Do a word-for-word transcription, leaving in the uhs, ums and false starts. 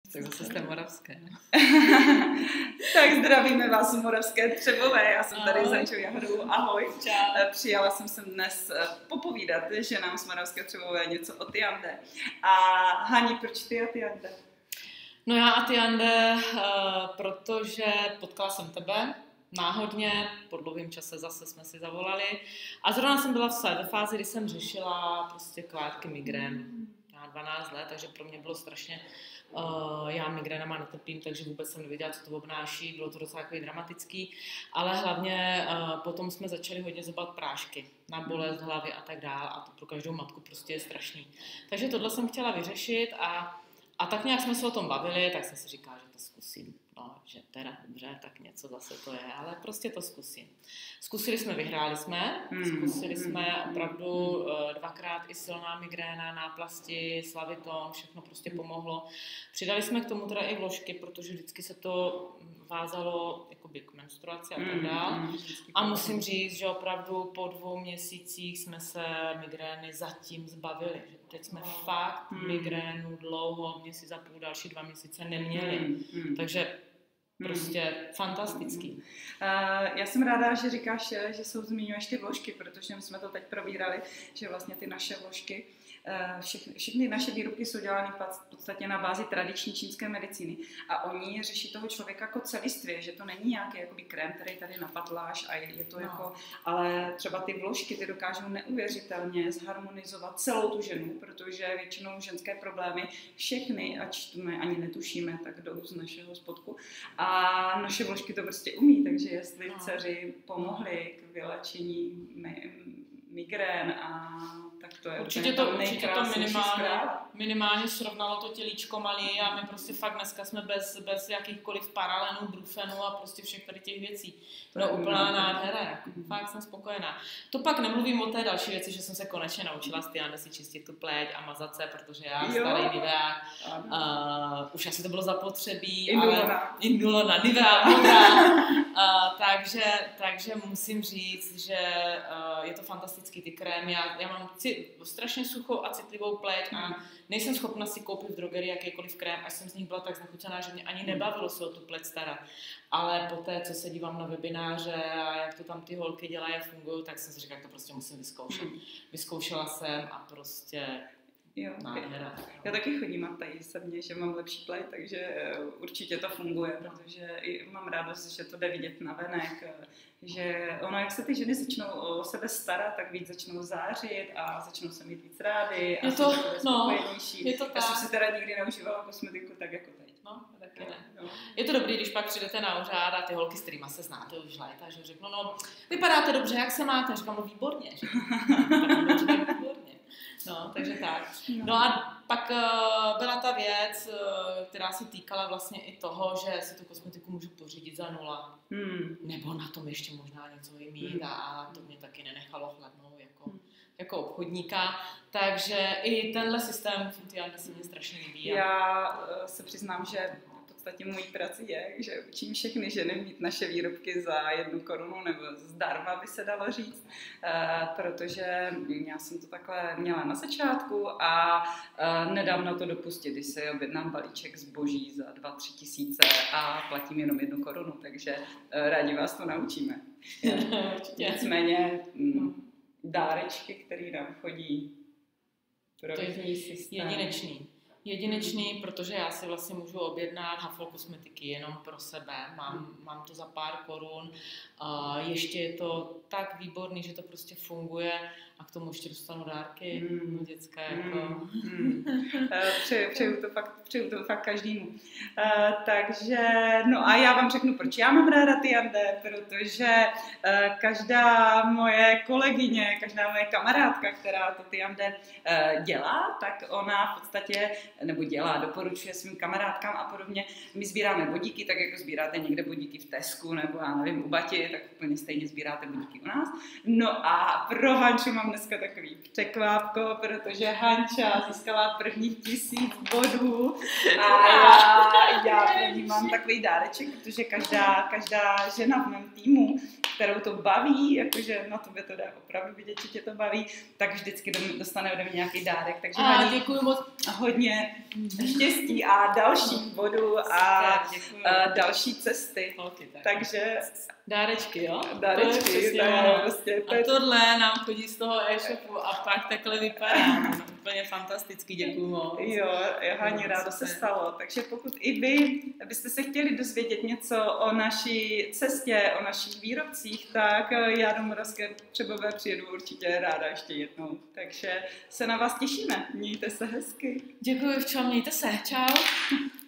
Tak zase jste moravské. Tak zdravíme vás z Moravské Třebové, já jsem tady za Ančou Jahodovou, ahoj. Čau. Přijala jsem sem dnes popovídat, že nám z Moravské Třebové něco o Tyande. A Hani, proč ty a Tyande? No já a Tyande, uh, protože potkala jsem tebe náhodně, po dlouhém čase zase jsme si zavolali a zrovna jsem byla v fázi, kdy jsem řešila prostě klátky migrénu. Já dvanáct let, takže pro mě bylo strašně, uh, já migrénama netrpím, takže vůbec jsem nevěděla, co to obnáší, bylo to docela takový dramatický, ale hlavně uh, potom jsme začali hodně zobat prášky na bolest hlavy a tak dále a to pro každou matku prostě je strašný. Takže tohle jsem chtěla vyřešit a, a tak nějak jsme se o tom bavili, tak jsem si říkala, že to zkusím. No, že teda dobře, tak něco zase to je, ale prostě to zkusím. Zkusili jsme, vyhráli jsme, zkusili jsme opravdu dvakrát i silná migréna, náplasti, slaviton, všechno prostě pomohlo. Přidali jsme k tomu teda i vložky, protože vždycky se to vázalo jakoby k menstruaci a tak dále. A musím říct, že opravdu po dvou měsících jsme se migrény zatím zbavili. Že teď jsme fakt migrénu dlouho, měsíc a půl, další dva měsíce neměli. Takže prostě fantastický. Uh, já jsem ráda, že říkáš, že jsou zmiňuješ ty vložky, protože my jsme to teď probírali, že vlastně ty naše vložky, uh, všechny, všechny naše výrobky jsou dělány v podstatě na bázi tradiční čínské medicíny a oni řeší toho člověka jako celistvě, že to není nějaký jakoby krém, který tady napatláš a je, je to no. jako, ale třeba ty vložky, ty dokážou neuvěřitelně zharmonizovat celou tu ženu, protože většinou ženské problémy všechny, ať to ani netušíme, tak jdou z našeho spodku. A naše vložky to prostě umí, takže jestli no. dceři pomohly k vylečení migrén a tak to je určitě to, určitě to minimálně, minimálně srovnalo to tělíčko malý a my prostě fakt dneska jsme bez, bez jakýchkoliv paralenů, brufenů a prostě všech tady těch věcí. No úplná nádhera, jako, mm. fakt jsem spokojená. To pak nemluvím o té další věci, že jsem se konečně naučila z Tyande si čistit tu pleť a mazat se, protože já jo. starý Nivea, uh, už asi to bylo zapotřebí, Indulona. ale Indulona, Nivea, modrá. uh, takže, takže musím říct, že uh, je to fantastický ty krémy. Já, já mám strašně suchou a citlivou pleť a nejsem schopna si koupit v drogerii jakýkoliv krém, až jsem z nich byla tak znechucená, že mě ani nebavilo se o tu pleť starat. Ale poté, co se dívám na webináře a jak to tam ty holky dělají a fungují, tak jsem si říkala, že to prostě musím vyzkoušet. Vyzkoušela jsem a prostě jo, nádhera. Já taky chodím a tají se mě, že mám lepší pleť, takže určitě to funguje, protože i mám radost, že to jde vidět na venek, že ono, jak se ty ženy začnou o sebe starat, tak víc začnou zářit a začnou se mít víc rády a je to, no, je to Já tak. jsem si teda nikdy neužívala kosmetiku tak jako teď. No, taky ne. No. Je to dobrý, když pak přijdete na úřad a ty holky, s kterýma se znáte už léta, že řeknou, no, vypadáte dobře, jak se máte? Říkám, no výborně. Říkám, no, výborně. No, takže tak. No a pak uh, byla ta věc, uh, která se týkala vlastně i toho, že si tu kosmetiku můžu pořídit za nula. Hmm. Nebo na tom ještě možná něco vymít hmm. a to mě taky nenechalo chladnou jako, hmm. jako obchodníka. Takže i tenhle systém v Tyande se mě strašně líbí. Já uh, se přiznám, že v podstatě mojí práci je, že učím všechny ženy mít naše výrobky za jednu korunu nebo zdarma, by se dalo říct, uh, protože já jsem to takhle měla na začátku a uh, nedám na to dopustit, když se objednám balíček zboží za dva, tři tisíce a platím jenom jednu korunu, takže uh, rádi vás to naučíme. Nicméně mm, dárečky, které nám chodí, provizní systém. Jedinečný. Jedinečný, protože já si vlastně můžu objednat Huffle kosmetiky jenom pro sebe, mám, mám to za pár korun, a ještě je to tak výborný, že to prostě funguje a k tomu ještě dostanu dárky mm. dětské. Jako. Mm. Mm. Přeju, přeju, to fakt, přeju to fakt každému. Uh, takže, no a já vám řeknu, proč já mám ráda Tyande, protože uh, každá moje kolegyně, každá moje kamarádka, která to Tyande uh, dělá, tak ona v podstatě nebo dělá, doporučuje svým kamarádkám a podobně. My sbíráme bodíky, tak jako sbíráte někde bodíky v Tesku nebo já nevím, u Bati, tak úplně stejně sbíráte bodíky u nás. No a pro Hanču mám dneska takový překvápko, protože Hanča získala prvních tisíc bodů a já, já pro ní mám takový dáreček, protože každá, každá žena v mém týmu, kterou to baví, jakože na tobě to dá opravdu vidět, že tě to baví, tak vždycky dostane ode mě nějaký dárek. Takže a děkuji moc. Hodně štěstí a dalších bodů a, a další cesty. Okay, tak. Takže dárečky, jo? Dárečky, to je to je prostě, to je... A tohle nám chodí z toho e-shopu a pak takhle vypadá. Úplně fantasticky, děkuju moc. Jo, Haně, rádo se stalo. Takže pokud i vy byste se chtěli dozvědět něco o naší cestě, o našich výrobcích, tak já do Moravské Třebové přijedu určitě ráda ještě jednou. Takže se na vás těšíme. Mějte se hezky. Děkuji, včo, mějte se. Čau.